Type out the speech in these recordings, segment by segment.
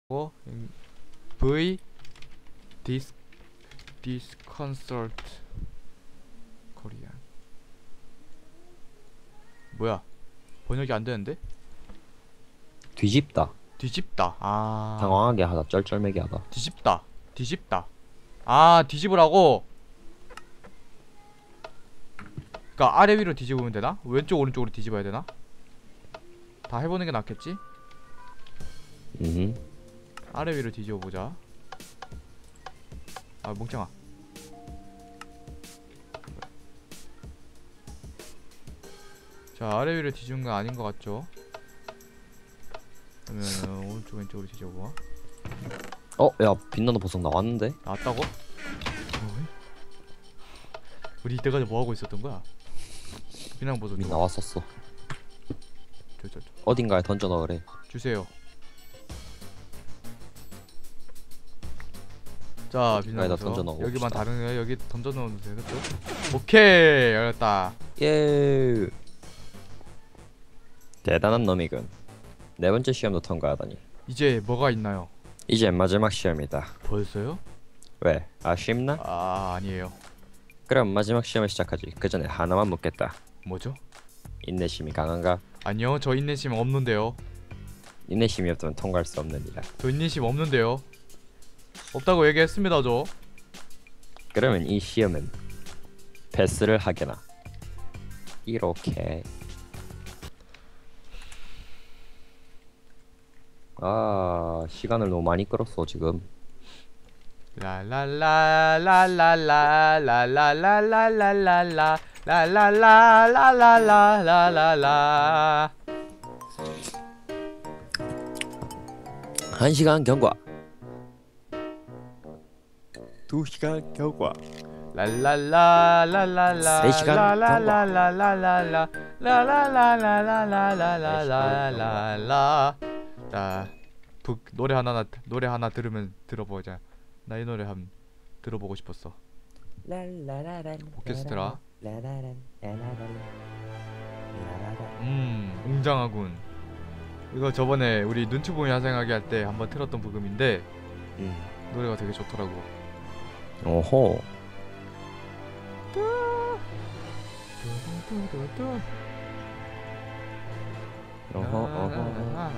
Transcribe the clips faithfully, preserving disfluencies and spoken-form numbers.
어? V 디스 디스컨설트 코리안. 뭐야? 번역이 안 되는데? 뒤집다. 뒤집다. 아. 당황하게 하다. 쩔쩔매게 하다. 뒤집다. 뒤집다. 아, 뒤집으라고. 그러니까 아래 위로 뒤집으면 되나? 왼쪽 오른쪽으로 뒤집어야 되나? 다 해보는 게 낫겠지? 음. 아래 위로 뒤집어 보자. 아, 멍청아. 자, 아래 위로 뒤집은 건 아닌 것 같죠? 그러면 오른쪽 왼쪽으로 뒤집어. 어, 야, 빛나는 보석 나왔는데? 나왔다고? 어? 우리 이때까지 뭐 하고 있었던 거야? 그냥 보소. 이미 나왔었어. 저, 저, 저. 어딘가에 던져 넣으래. 주세요. 자, 어딘가에다 빛나서 던져 넣어 여기만 봅시다. 다른 애 여기 던져 넣으면 돼, 그렇죠? 오케이, 열렸다. 예. 대단한 놈이군. 네 번째 시험도 통과하다니. 이제 뭐가 있나요? 이제 마지막 시험이다. 벌써요? 왜? 아쉽나? 아, 아니에요. 그럼 마지막 시험을 시작하지. 그 전에 하나만 묻겠다. 뭐죠? 인내심이 강한가? 아니요, 저 인내심 없는데요. 인내심이 없다면 통과할 수 없는 일이다. 저 인내심 없는데요. 없다고 얘기했습니다, 저. 그러면 이 시험은 패스를 하게나. 이렇게. 아, 시간을 너무 많이 끌었어 지금. 라라라라라라라라라라라라라 라라라라라라라라라. 한 시간 경과. 두 시간 경과. 랄랄라랄랄라 세 시간 라라라라라라라 라라라라라라라라라. 자, 북 노래 하나 노래 하나 들으면 들어보자. 나 이 노래 한 들어보고 싶었어. 오케스트라. 음, 웅장하군. 이거 저번에 우리 눈치보미 야생하게 할 때 한번 틀었던 부금인데 음. 노래가 되게 좋더라고. 오호. 어허 어허.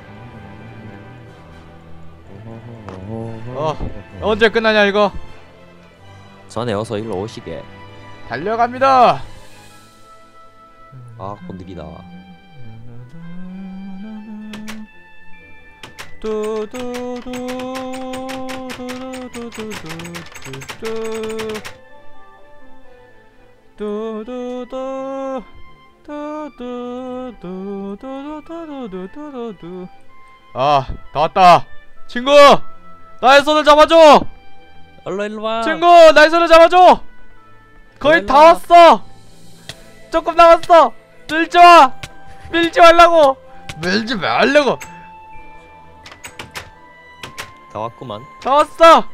어, 언제 끝나냐 이거? 전에 어서 일로 오시게. 달려갑니다. 아, 곧 느리다. 아, 다 왔다. 친구, 나의 손을 잡아줘. 얼른 일로 와. 친구, 나의 손을 잡아줘. 거의 다 와. 왔어. 조금 남았어. 밀지 마. 밀지 말라고. 밀지 말라고. 다 왔구만. 다 왔어.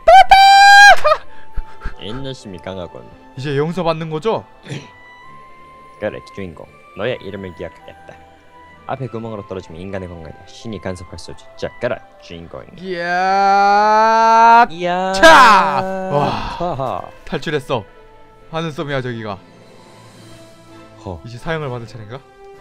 인내심이 강하군. 이제 용서 받는 거죠? 그래, 주인공. 너의 이름을 기억하겠다. 앞에 구멍으로 떨어지면 인간의 건강에 신이 간섭할 수 있지. 자, 그래, 주인공. 이야. 이야. 차! 와. 하하. 탈출했어. 하늘섬이야 저기가. 허. 이제 사형을 받을 차례인가?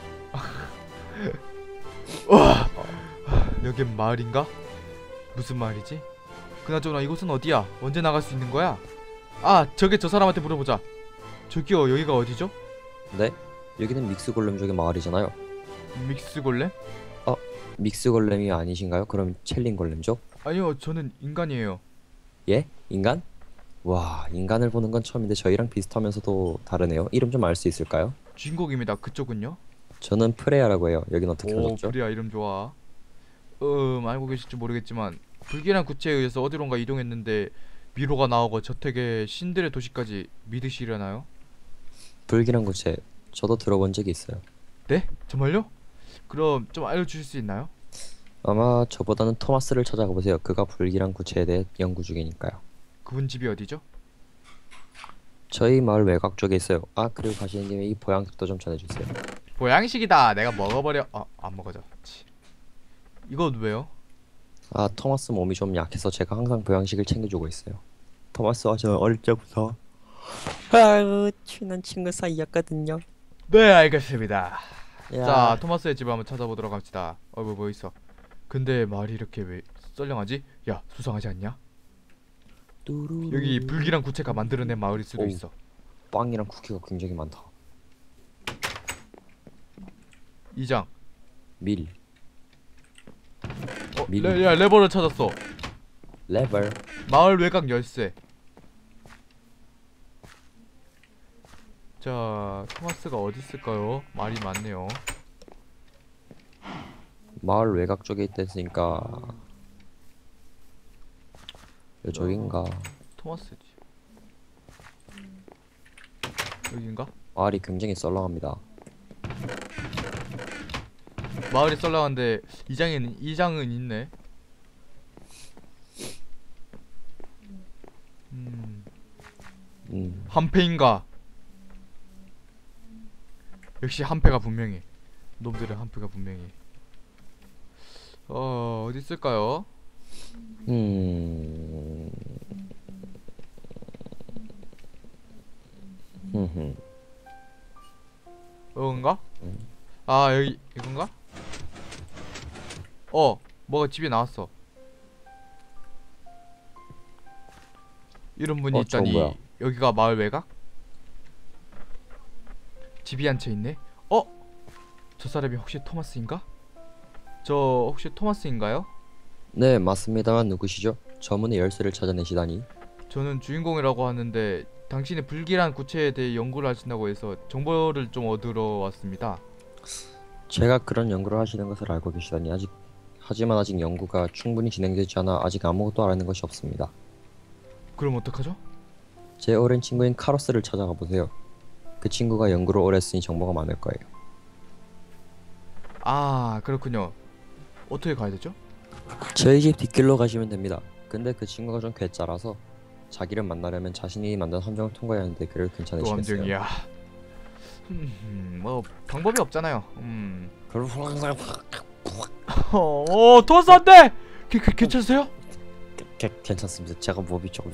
와. 여긴 마을인가? 무슨 마을이지? 그나저나 이곳은 어디야? 언제 나갈 수 있는 거야? 아, 저게 저 사람한테 물어보자. 저기요, 여기가 어디죠? 네? 여기는 믹스 골렘 쪽의 마을이잖아요. 믹스 골렘? 믹스 골렘이 아니신가요? 그럼 첼린 골렘죠? 아니요, 저는 인간이에요. 예? 인간? 와, 인간을 보는 건 처음인데 저희랑 비슷하면서도 다르네요. 이름 좀 알 수 있을까요? 주인공입니다. 그쪽은요? 저는 프레야라고 해요. 여긴 어떻게 오, 하셨죠? 프리야 이름 좋아. 음, 알고 계실지 모르겠지만 불길한 구체에 의해서 어디론가 이동했는데 미로가 나오고 저택의 신들의 도시까지 믿으시려나요? 불길한 구체, 저도 들어본 적이 있어요. 네? 정말요? 그럼 좀 알려주실 수 있나요? 아마 저보다는 토마스를 찾아가 보세요. 그가 불길한 구체에 대해 연구 중이니까요. 그분 집이 어디죠? 저희 마을 외곽 쪽에 있어요. 아, 그리고 가시는 김에 이 보양식도 좀 전해주세요. 보양식이다. 내가 먹어버려. 아, 안 먹어져. 치. 이건 왜요? 아, 토마스 몸이 좀 약해서 제가 항상 보양식을 챙겨주고 있어요. 토마스와 저는 어릴 적부터 아유 친한 친구 사이였거든요. 네, 알겠습니다. 야, 자, 토마스의 집을 한번 찾아보도록 합시다. 어, 뭐, 뭐 있어? 근데 말이 이렇게 왜 썰렁하지? 야, 수상하지 않냐? 뚜루루. 여기 불길한 구체가 만들어낸 마을일 수도 오우. 있어. 빵이랑 쿠키가 굉장히 많다. 이 장. 밀, 어, 미리. 레, 야, 레버를 찾았어. 레벨. 마을 외곽 열쇠. 자, 토마스가 어디 있을까요? 말이 많네요. 마을 외곽 쪽에 있댔으니까 이쪽인가? 토마스지. 여긴가? 마을이 굉장히 썰렁합니다. 마을이 썰렁한데 이 장에는 이 장은 있네. 음, 음, 한패인가? 역시 한패가 분명해. 놈들의 한패가 분명해. 어, 어디 있을까요? 음, 흠흠. 여긴가? 음. 아, 여기 이건가? 어, 뭐가 집에 나왔어. 이런 분이 어, 저건 있다니. 뭐야? 여기가 마을 외곽? 집이 한 채 있네. 어? 저 사람이 혹시 토마스인가? 저 혹시 토마스인가요? 네, 맞습니다만 누구시죠? 저문의 열쇠를 찾아내시다니. 저는 주인공이라고 하는데 당신의 불길한 구체에 대해 연구를 하신다고 해서 정보를 좀 얻으러 왔습니다. 제가 그런 연구를 하시는 것을 알고 계시다니 아직 하지만 아직 연구가 충분히 진행되지 않아 아직 아무것도 알아낸 것이 없습니다. 그럼 어떡하죠? 제 오랜 친구인 카로스를 찾아가 보세요. 그 친구가 연구를 오래 했으니 정보가 많을 거예요. 아, 그렇군요. 어떻게 가야 되죠? 저희 집 뒷길로 가시면 됩니다. 근데 그 친구가 좀 괴짜라서 자기를 만나려면 자신이 만든 함정을 통과해야 하는데 그를 또 괜찮으시겠어요? 함정이야. 음, 뭐 방법이 없잖아요. 음. 그럼 어, 어 토마스 안 돼! 그, 그, 괜찮으세요? 괜찮습니다. 제가 몸이 좀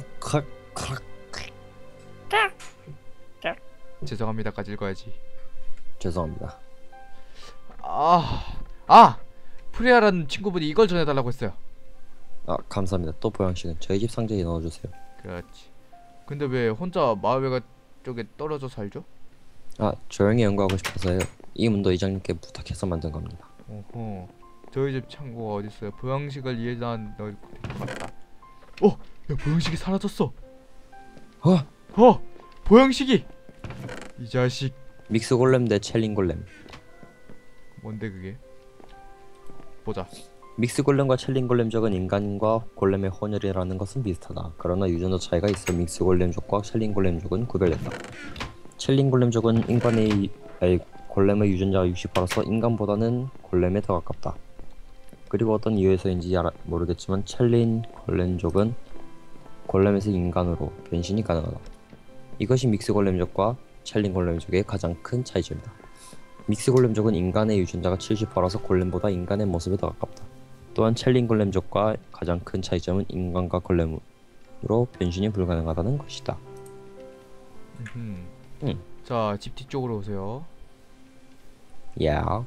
죄송합니다까지 읽어야지. 죄송합니다. 아, 아! 프리아라는 친구분이 이걸 전해달라고 했어요. 아, 감사합니다. 또 보양식은 저희 집 상자에 넣어주세요. 그렇지. 근데 왜 혼자 마을 외곽 쪽에 떨어져 살죠? 아, 조용히 연구하고 싶어서요. 이 문도 이장님께 부탁해서 만든 겁니다. 어허. 저희 집 창고가 어디 있어요? 보양식을 이해한 널 같다. 어, 야 보양식이 사라졌어. 어? 어, 보양식이. 이 자식. 믹스 골렘 대 첼린 골렘. 뭔데 그게? 보자. 믹스 골렘과 첼린 골렘족은 인간과 골렘의 혼혈이라는 것은 비슷하다. 그러나 유전자 차이가 있어 믹스 골렘족과 첼린 골렘족은 구별된다. 첼린 골렘족은 인간의 아니, 골렘의 유전자가 육십 퍼센트라서 인간보다는 골렘에 더 가깝다. 그리고 어떤 이유에서인지 알아, 모르겠지만 첼린 골렘족은 골렘에서 인간으로 변신이 가능하다. 이것이 믹스 골렘족과 첼린 골렘족의 가장 큰 차이점이다. 믹스 골렘족은 인간의 유전자가 칠십 퍼센트라서 골렘보다 인간의 모습에 더 가깝다. 또한 첼린 골렘족과 가장 큰 차이점은 인간과 골렘으로 변신이 불가능하다는 것이다. 음. 음. 자, 집 뒤쪽으로 오세요. 야.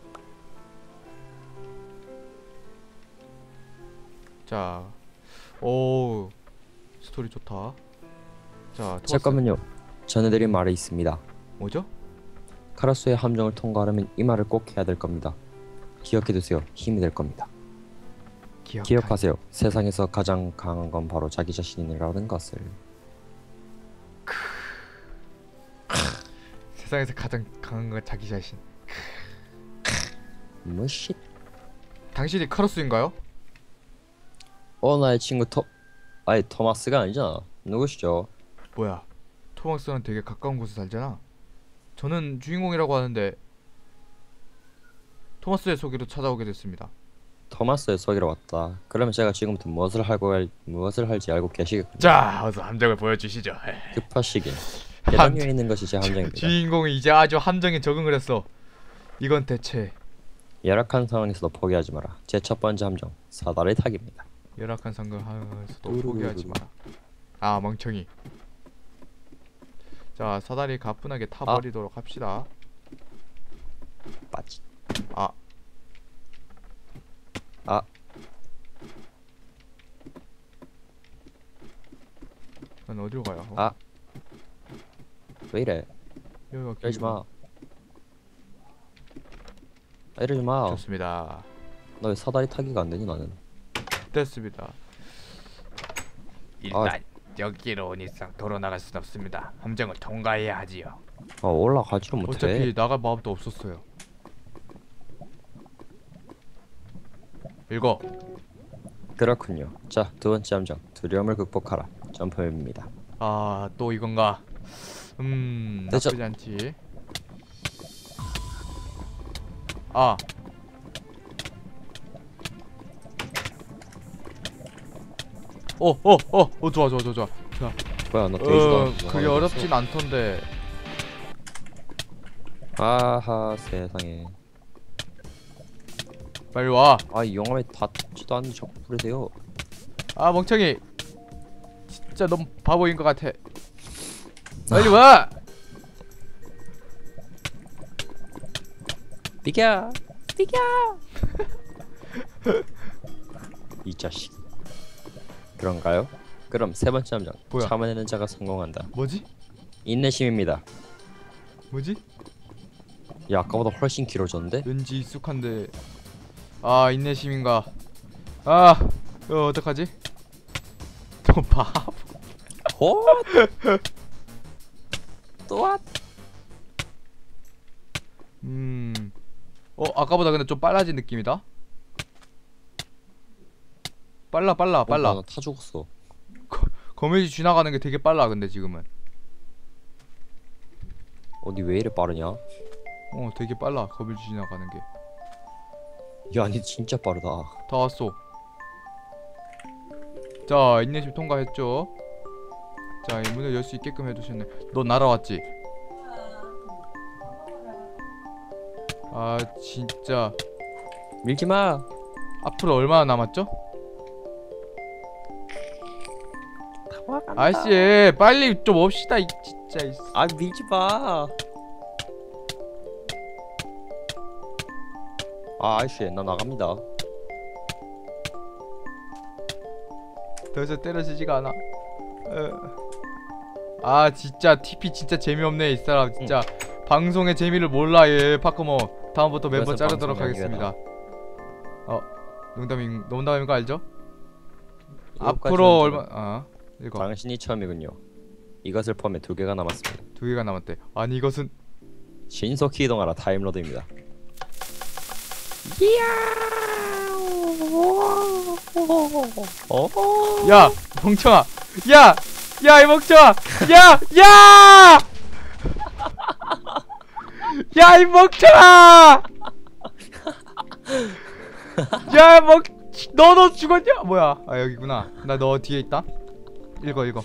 자, 오, 스토리 좋다. 자, 토마스. 잠깐만요. 전해드릴 말이 있습니다. 뭐죠? 카라스의 함정을 통과하려면 이 말을 꼭 해야 될 겁니다. 기억해두세요. 힘이 될 겁니다. 기억. 기억하세요. 세상에서 가장 강한 건 바로 자기 자신이라는 것을. 세상에서 가장 강한 건 자기 자신. 무엇이? 당신이 카로스인가요? 어, 나의 친구 토... 아니 토마스가 아니잖아. 누구시죠? 뭐야? 토마스는 되게 가까운 곳에 살잖아. 저는 주인공이라고 하는데 토마스의 소개로 찾아오게 됐습니다. 토마스의 소개로 왔다. 그러면 제가 지금부터 무엇을 하고 할, 무엇을 할지 알고 계시겠군요. 자, 어서 함정을 보여주시죠. 급하시긴. 계단 위에 있는 것이 제 함정입니다. 주인공이 이제 아주 함정에 적응을 했어. 이건 대체 열악한 상황에서도 포기하지 마라. 제 첫 번째 함정 사다리 타기입니다. 열악한 상황에서도 포기하지 마라. 아 멍청이. 자 사다리 가뿐하게 타버리도록 합시다. 빠지. 아 아 난 어디로 가요? 어? 아. 왜 이래? 여기가 이러지 길구나. 마. 아, 이러지 마. 좋습니다. 너 왜 사다리 타기가 안 되니 나는? 됐습니다. 일단 여기로 온 이상 도로 나갈 순 없습니다. 함정을 통과해야 하지요. 아 올라가지를 못해. 어차피 나갈 마음도 없었어요. 읽어. 그렇군요. 자, 두 번째 함정 두려움을 극복하라. 점프맵입니다. 아 또 이건가? 음 됐죠? 나쁘지 않지. 아 어, 어, 어, 어, 좋아, 좋아, 좋아, 좋아. 자, 뭐야 너 데이지도 어, 안 그게 어렵진 않던데. 아하 세상에. 빨리 와. 아 이 용암에 닿지도 않는 자꾸 부르세요. 아, 멍청이. 진짜 너무 바보인 것 같아. 빨리 와. 비켜 비켜 이 자식. 그런가요? 그럼 세 번째 함정 뭐야? 참아내는 자가 성공한다. 뭐지? 인내심입니다. 뭐지? 야 아까보다 훨씬 길어졌는데? 왠지 익숙한데. 아, 인내심인가? 아, 어, 어떡하지? 또 바보. 호! 또 왔? 음. 어, 아까보다 근데 좀 빨라진 느낌이다. 빨라, 빨라, 빨라. 어, 타 죽었어. 거미줄 지나가는 게 되게 빨라. 근데 지금은. 어디 왜 이래 빠르냐? 어, 되게 빨라. 거미줄 지나가는 게. 야 아니 진짜 빠르다. 다 왔어. 자, 인내심 통과했죠. 자, 이 문을 열 수 있게끔 해두셨네. 너 날아왔지? 아, 진짜. 밀지마. 앞으로 얼마나 남았죠? 아저씨, 빨리 좀 옵시다. 이 진짜. 이 아 밀지마. 아 아저씨 나 나갑니다. 더 이상 때려지지가 않아. 어. 아, 진짜 티피 진짜 재미없네 이 사람. 진짜 방송의 재미를 몰라 얘. 파크모. 다음부터 멤버 그것은 자르도록 방송이 하겠습니다. 어, 농담인 농담인 거 알죠? 이것까지는 앞으로 저는- 얼마? 아, 이거 당신이 처음이군요. 이것을 포함해 두 개가 남았습니다. 두 개가 남았대. 아니 이것은 신속히 이동하라 타임로드입니다. 어? 야 멍청아. 야, 야 이 멍청아. 야, 야, 야 이 멍청아. 야 멍, 너너 죽었냐? 뭐야? 아 여기구나. 나 너 뒤에 있다. 읽어 읽어.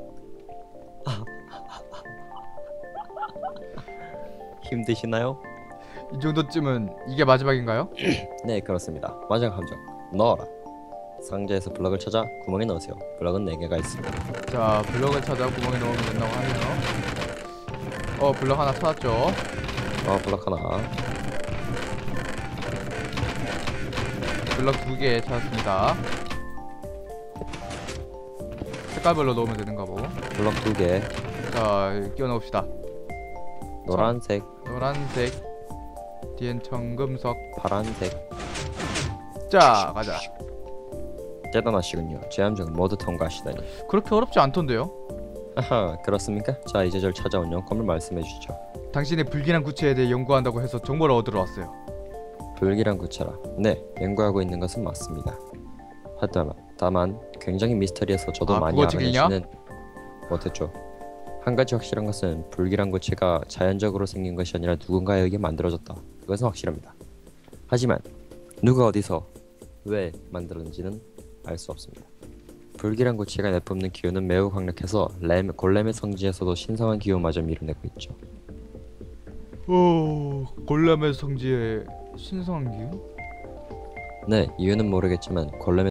힘드시나요? 이 정도쯤은 이게 마지막인가요? 네 그렇습니다. 마지막 함정 넣어라. 상자에서 블럭을 찾아 구멍에 넣으세요. 블럭은 네 개가 있습니다. 자, 블럭을 찾아 구멍에 넣으면 된다고 하네요. 어, 블럭 하나 찾았죠. 어 블럭 하나. 블럭 두 개 찾았습니다. 색깔별로 넣으면 되는가 보고. 블럭 두 개. 자, 끼워 넣읍시다. 노란색, 노란색, 뒤엔 청금석. 파란색. 자, 가자. 대단하시군요. 제 함정을 모두 통과하시다니. 그렇게 어렵지 않던데요? 아하 그렇습니까? 자 이제 절 찾아온 용건을 말씀해 주시죠. 당신의 불길한 구체에 대해 연구한다고 해서 정보를 얻으러 왔어요. 불길한 구체라. 네 연구하고 있는 것은 맞습니다. 하다만 다만 굉장히 미스터리해서 저도 아, 많이 그거 책이냐? 알아내지는 못했죠. 한 가지 확실한 것은 불길한 구체가 자연적으로 생긴 것이 아니라 누군가에 의해 만들어졌다. 그것은 확실합니다. 하지만 누가 어디서 왜 만들었는지는 알 수 없습니다. 불길한 구체가 내뿜는 기운은 매우 강력해서 램, 골렘의 성지에서도 신성한 기운마저 밀어내고 있죠. 오, 골렘의 성지에 신성한 기운? 네, 이유는 모르겠지만 골렘의